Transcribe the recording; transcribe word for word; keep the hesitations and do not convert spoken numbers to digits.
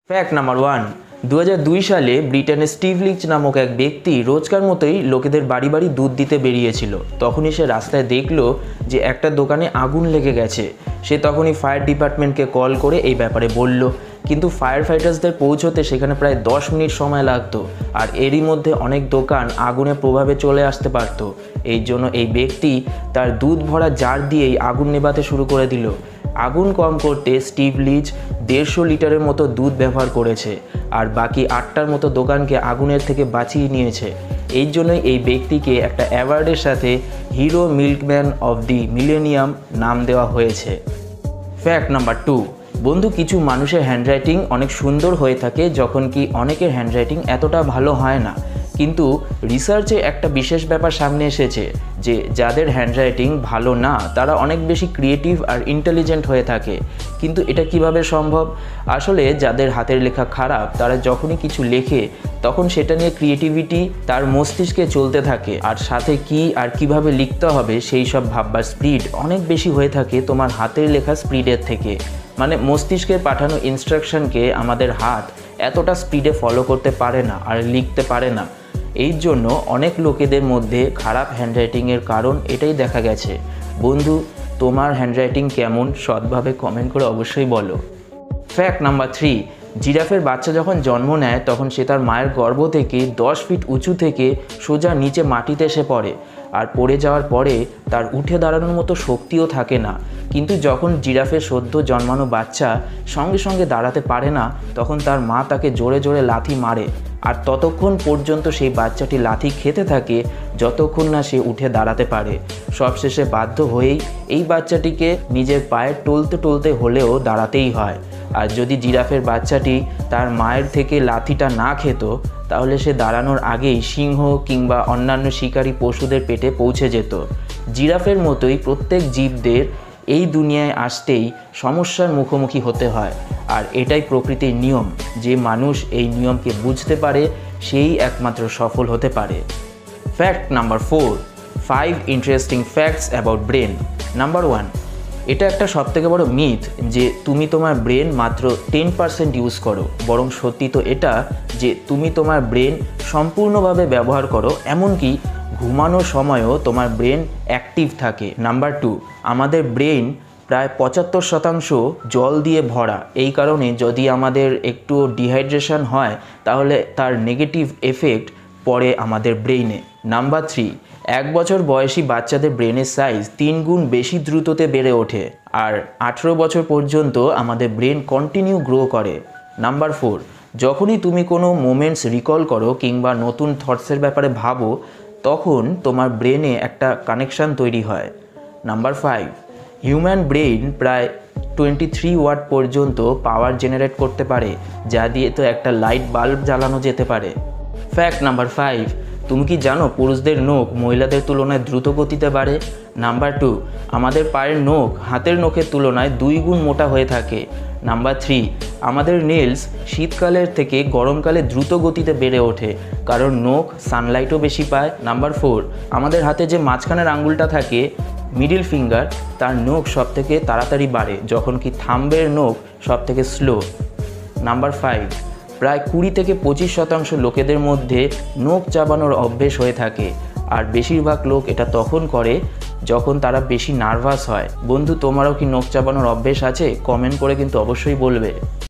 Fact number one, দু হাজার দুই সালে ব্রিটেনের স্টিভ লিচ নামক এক ব্যক্তি রোজকার মতোই লোকেদের বাড়ি বাড়ি দুধ দিতে বেরিয়েছিল। তখনই সে রাস্তায় দেখলো যে একটা দোকানে আগুন লেগে গেছে। সে তখনই ফায়ার ডিপার্টমেন্টকে কল করে এই ব্যাপারে বলল, কিন্তু ফায়ার ফাইটার্সদের পৌঁছতে সেখানে প্রায় দশ মিনিট সময় লাগতো, আর এরই মধ্যে অনেক দোকান আগুনের প্রভাবে চলে আসতে পারত। এই জন্য এই ব্যক্তি তার দুধ ভরা জার দিয়েই আগুন নেভাতে শুরু করে দিল। আগুন কম করতে স্টিভ লিচ দেড়শো লিটারের মতো দুধ ব্যবহার করেছে, আর বাকি আটটার মতো দোকানকে আগুনের থেকে বাঁচিয়ে নিয়েছে। এই জন্যই এই ব্যক্তিকে একটা অ্যাওয়ার্ডের সাথে hero milkman of the millennium নাম দেওয়া হয়েছে। ফ্যাক্ট নাম্বার টু, বন্ধু, কিছু মানুষের হ্যান্ডরাইটিং অনেক সুন্দর হয়ে থাকে, যখন কি অনেকের হ্যান্ডরাইটিং এতটা ভালো হয় না। কিন্তু রিসার্চে একটা বিশেষ ব্যাপার সামনে এসেছে যে যাদের হ্যান্ডরাইটিং ভালো না তারা অনেক বেশি ক্রিয়েটিভ আর ইন্টেলিজেন্ট হয়ে থাকে। কিন্তু এটা কিভাবে সম্ভব? আসলে যাদের হাতের লেখা খারাপ তারা যখনই কিছু লেখে তখন সেটা নিয়ে ক্রিয়েটিভিটি তার মস্তিষ্কে চলতে থাকে, আর সাথে কি আর কিভাবে লিখতে হবে সেই সব ভাববার স্পিড অনেক বেশি হয়ে থাকে তোমার হাতের লেখা স্পিডের থেকে। মানে মস্তিষ্কের পাঠানো ইনস্ট্রাকশনকে আমাদের হাত এতটা স্পিডে ফলো করতে পারে না আর লিখতে পারে না। এই জন্য অনেক লোকেদের মধ্যে খারাপ হ্যান্ডরাইটিংয়ের কারণ এটাই দেখা গেছে। বন্ধু, তোমার হ্যান্ডরাইটিং কেমন সৎভাবে কমেন্ট করে অবশ্যই বলো। ফ্যাক্ট নাম্বার থ্রি, জিরাফের বাচ্চা যখন জন্ম নেয় তখন সে তার মায়ের গর্ভ থেকে দশ ফিট উঁচু থেকে সোজা নিচে মাটিতে এসে পড়ে, আর পড়ে যাওয়ার পরে তার উঠে দাঁড়ানোর মতো শক্তিও থাকে না। কিন্তু যখন জিরাফের সদ্য জন্মানো বাচ্চা সঙ্গে সঙ্গে দাঁড়াতে পারে না তখন তার মা তাকে জোরে জোরে লাথি মারে, আর ততক্ষণ পর্যন্ত সেই বাচ্চাটি লাথি খেতে থাকে যতক্ষণ না সে উঠে দাঁড়াতে পারে। সবশেষে বাধ্য হয়েই এই বাচ্চাটিকে নিজের পায়ে টলতে টলতে হলেও দাঁড়াতেই হয়। আর যদি জিরাফের বাচ্চাটি তার মায়ের থেকে লাথিটা না খেত তাহলে সে দাঁড়ানোর আগেই সিংহ কিংবা অন্যান্য শিকারী পশুদের পেটে পৌঁছে যেত। জিরাফের মতোই প্রত্যেক জীবদের এই দুনিয়ায় আসতেই সমস্যার মুখোমুখি হতে হয়, আর এটাই প্রকৃতির নিয়ম। যে মানুষ এই নিয়মকে বুঝতে পারে সেই একমাত্র সফল হতে পারে। Fact number four, five interesting facts about brain. Number one, এটা একটা সবথেকে বড় মিথ যে তুমি তোমার ব্রেন মাত্র টেন পার্সেন্ট ইউজ করো, বরং সত্যি তো এটা যে তুমি তোমার ব্রেন সম্পূর্ণভাবে ব্যবহার করো, এমনকি ঘুমানোর সময়ও তোমার ব্রেন অ্যাক্টিভ থাকে। নাম্বার টু, আমাদের ব্রেন প্রায় পঁচাত্তর শতাংশ জল দিয়ে ভরা। এই কারণে যদি আমাদের একটু ডিহাইড্রেশন হয় তাহলে তার নেগেটিভ এফেক্ট পড়ে আমাদের ব্রেইনে। নাম্বার থ্রি, এক বছর বয়সী বাচ্চাদের ব্রেনের সাইজ তিন গুণ বেশি দ্রুততে বেড়ে ওঠে, আর আঠেরো বছর পর্যন্ত আমাদের ব্রেন কন্টিনিউ গ্রো করে। নাম্বার ফোর, যখনই তুমি কোনো মোমেন্টস রিকল করো কিংবা নতুন থটসের ব্যাপারে ভাবো তখন তোমার ব্রেনে একটা কানেকশান তৈরি হয়। নাম্বার ফাইভ, হিউম্যান ব্রেইন প্রায় টোয়েন্টি থ্রি ওয়াট পর্যন্ত পাওয়ার জেনারেট করতে পারে, যা দিয়ে তো একটা লাইট বাল্ব জ্বালানো যেতে পারে। ফ্যাক্ট নাম্বার ফাইভ, তুমি কি জানো পুরুষদের নখ মহিলাদের তুলনায় দ্রুত গতিতে বাড়ে? নাম্বার টু, আমাদের পায়ের নখ হাতের নখের তুলনায় দুই গুণ মোটা হয়ে থাকে। নাম্বার থ্রি, আমাদের নেলস শীতকালের থেকে গরমকালে দ্রুত গতিতে বেড়ে ওঠে কারণ নখ সানলাইটও বেশি পায়। নাম্বার ফোর, আমাদের হাতে যে মাঝখানের আঙ্গুলটা থাকে মিডিল ফিঙ্গার, তার নখ সব থেকে তাড়াতাড়ি বাড়ে, যখন কি থাম্বের নখ সব থেকে স্লো। নাম্বার ফাইভ, প্রায় কুড়ি থেকে পঁচিশ শতাংশ লোকেদের মধ্যে নখ চাবানোর অভ্যেস হয়ে থাকে, আর বেশিরভাগ লোক এটা তখন করে যখন তারা বেশি নার্ভাস হয়। বন্ধু, তোমারও কি নখ চাবানোর অভ্যেস আছে? কমেন্ট করে কিন্তু অবশ্যই বলবে।